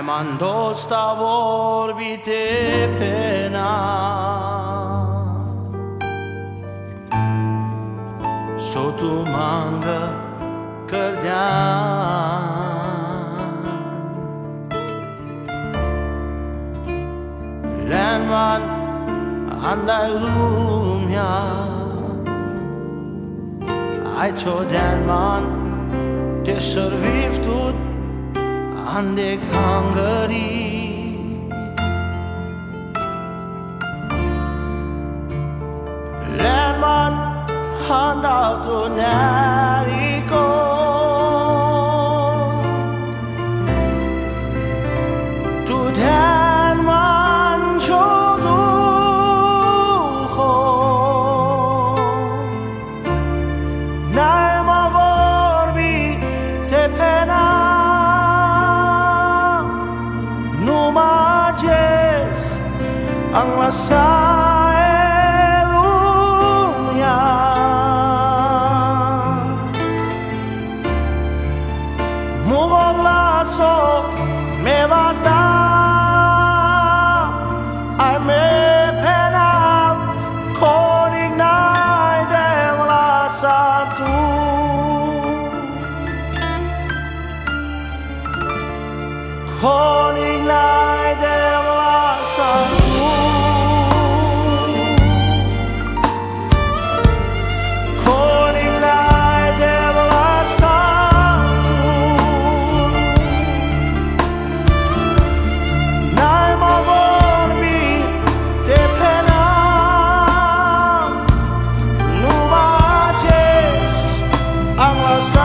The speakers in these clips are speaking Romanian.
N-ai mandosta vorbite pena Sotto manga cardian Lenman andai lumia Ai çoden man te serviv tut ande kangari Lenman handau tu nariko Tu denman çoduho Naima vorbi te pena Numajes ang lasa lumia Mugog laso me vas da Ai me pena con ignai dem lasa tu Con ignai dem lasa tu Con ignai dem lasa tu Nai ma vorbi te pena Nu mages ang lasa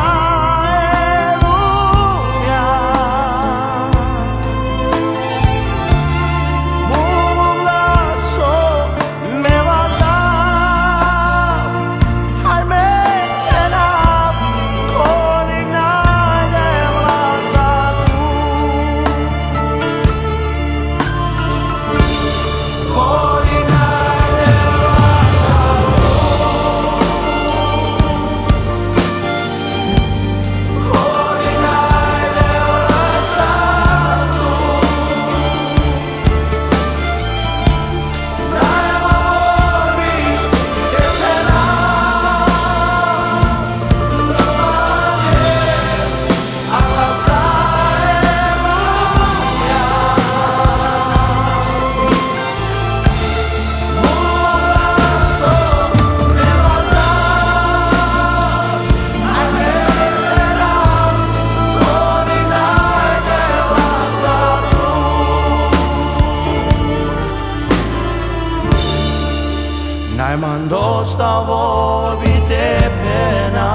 N-ai mandosta vorbite pena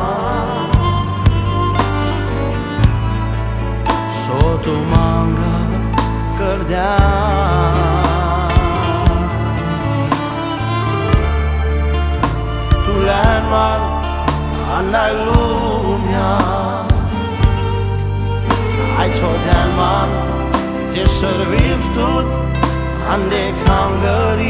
Sotto manga cardian Tu lenman andai lumia Ai çoden man te serviv tut ande kangari